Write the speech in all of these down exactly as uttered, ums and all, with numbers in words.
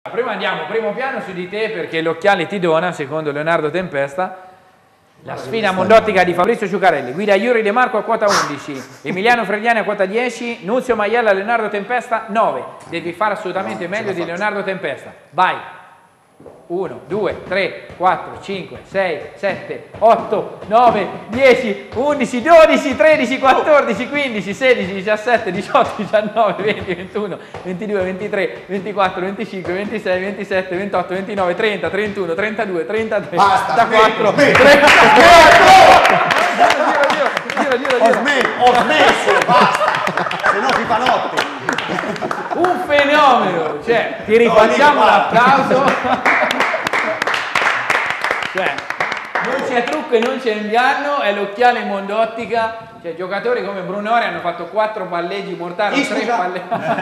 Prima andiamo, primo piano su di te perché l'occhiale ti dona, secondo Leonardo Tempesta, la sfida mondottica di Fabrizio Ciucarelli. Guida Yuri De Marco a quota undici, Emiliano Fregliani a quota dieci, Nunzio Maiella a Leonardo Tempesta nove. Devi fare assolutamente meglio di Leonardo Tempesta. Vai! uno, due, tre, quattro, cinque, sei, sette, otto, nove, dieci, undici, dodici, tredici, quattordici, quindici, sedici, diciassette, diciotto, diciannove, venti, ventuno, ventidue, ventitré, ventiquattro, venticinque, ventisei, ventisette, ventotto, ventinove, trenta, trentuno, trentadue, trentatré, trentaquattro, trentaquattro! Giro, giro, giro, Ho smesso, ho smesso, basta! Se no si fa notte! Un fenomeno! Cioè, ti rifacciamo l'applauso! Cioè, non c'è trucco e non c'è inganno, è l'occhiale in mondottica. Cioè, giocatori come Brunori hanno fatto quattro palleggi mortali, tre palleggi.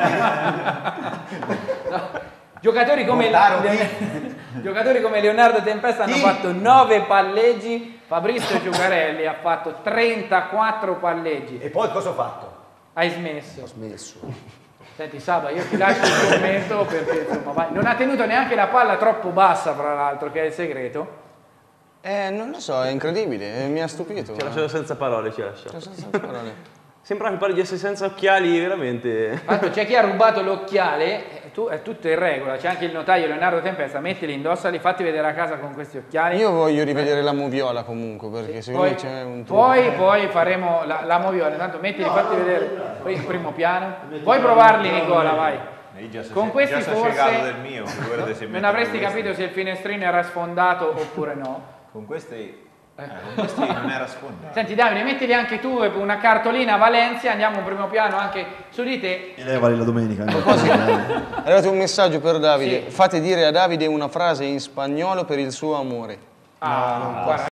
No. Giocatori, come Giocatori come Leonardo Tempesta hanno fatto nove palleggi, Fabrizio Ciucarelli ha fatto trentaquattro palleggi. E poi cosa ho fatto? Hai smesso. Ho smesso. Senti Saba, io ti lascio il commento perché insomma, vai. Non ha tenuto neanche la palla troppo bassa, fra l'altro, che è il segreto. Eh, non lo so, è incredibile, mi ha stupito. Ci ha lasciato senza parole, ci ha lasciato. Senza parole. Sembra che parli di essere senza occhiali, veramente. C'è chi ha rubato l'occhiale, tu, è tutto in regola, c'è anche il notaio Leonardo Tempesta, mettili, indossali, fatti vedere a casa con questi occhiali. Io voglio rivedere la moviola comunque, perché sì, secondo poi, me c'è un trucco. Poi, poi faremo la, la moviola, intanto mettili, fatti vedere poi il primo piano. Vuoi provarli Nicola, vai. Con questi forse del mio, se non avresti capito se il finestrino era sfondato oppure no. Con questi... Eh, con questi non era sfondato. Senti Davide, mettili anche tu una cartolina Valencia, andiamo un primo piano anche su di te. E levali la domenica. È arrivato un messaggio per Davide. Sì. Fate dire a Davide una frase in spagnolo per il suo amore. Ah, guarda.